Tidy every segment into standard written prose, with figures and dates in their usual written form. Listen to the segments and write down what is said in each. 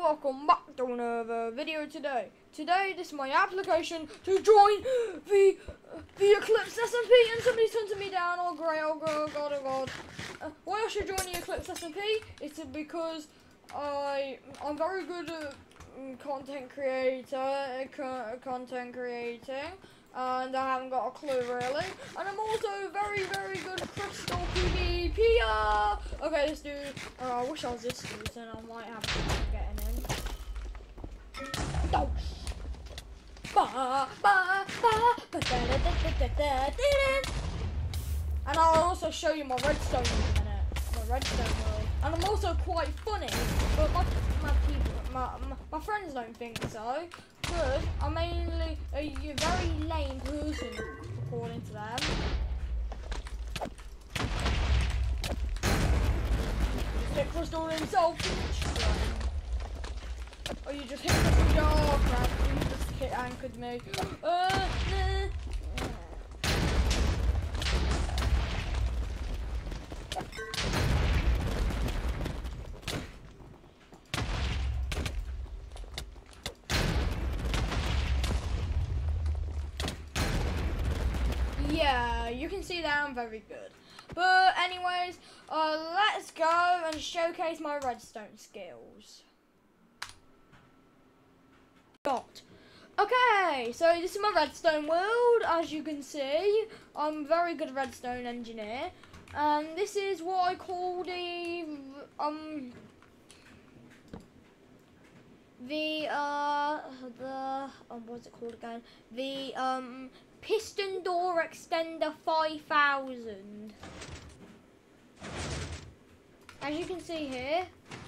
welcome back to another video today. Today, this is my application to join the Eclipse SMP, and somebody's hunting me down. Oh great, oh god, oh god. Why I should join the Eclipse SMP? It's because I'm very good at content creating, and I haven't got a clue really. And I'm also very good at crystal PvPer. Okay, let's do. I wish I was this dude, then I might have trouble getting in. Oh. And I'll also show you my redstone in a minute. My redstone world. And I'm also quite funny, but my friends don't think so. Because I'm mainly a very lame person, according to them. Hit crystal himself. Oh, you just hit crystal. Oh crap! You just hit anchored me. Yeah, you can see that I'm very good. But anyways, let's go and showcase my redstone skills. Okay, so this is my redstone world. As you can see, I'm a very good redstone engineer. And this is what I call what's it called again? The piston door extender 5000. As you can see here,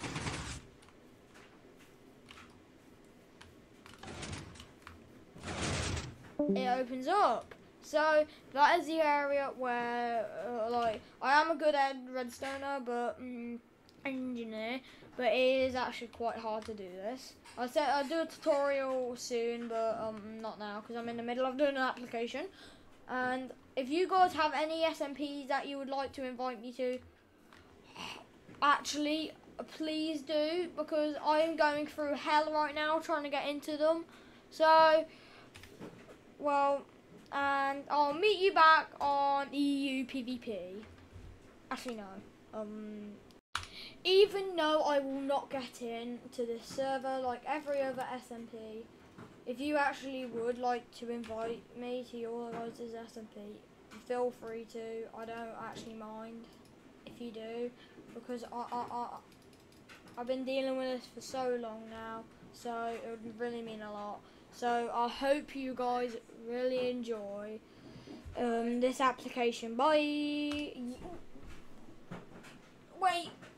it opens up. So that is the area where like I am a good redstoner, but engineer, but it is actually quite hard to do this. I said I'll do a tutorial soon, but not now because I'm in the middle of doing an application. And if you guys have any SMPs that you would like to invite me to, actually please do, because I am going through hell right now trying to get into them. So well, and I'll meet you back on EU PvP. Actually no. Even though I will not get in to this server like every other SMP, if you actually would like to invite me to your guys' SMP, feel free to. I don't actually mind if you do, because I've been dealing with this for so long now, so it would really mean a lot. So I hope you guys really enjoy this application. Bye. Wait.